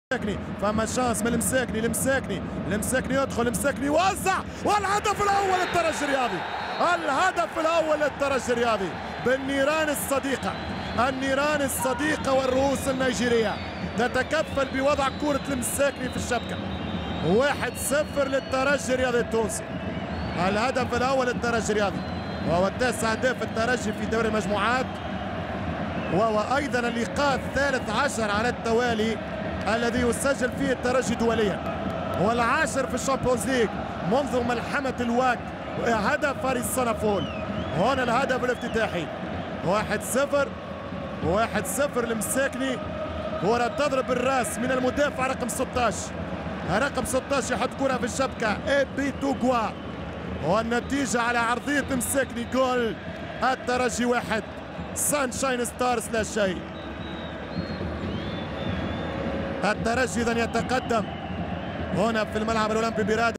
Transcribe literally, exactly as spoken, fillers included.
المساكني فما شانس من المساكني المساكني المساكني يدخل المساكني يوزع والهدف الاول للترجي الرياضي. الهدف الاول للترجي الرياضي بالنيران الصديقه، النيران الصديقه والرؤوس النيجيريه تتكفل بوضع كرة المساكني في الشبكه. واحد صفر للترجي الرياضي التونسي. الهدف الاول للترجي الرياضي وهو التاسع اهداف الترجي في دوري المجموعات، وهو ايضا اللقاء الثالث عشر على التوالي الذي يسجل فيه الترجي دوليا، والعاشر في الشامبيونز ليج منذ ملحمة الواك هدف فارس صنفول. هنا الهدف الافتتاحي واحد صفر واحد صفر لمساكني. كرة تضرب الراس من المدافع رقم ستة عشر، رقم ستة عشر يحط كرة في الشبكة ايبي توغوا، والنتيجة على عرضية مساكني جول الترجي واحد سانشاين ستارز لا شيء. الترجي اذا يتقدم هنا في الملعب الاولمبي براد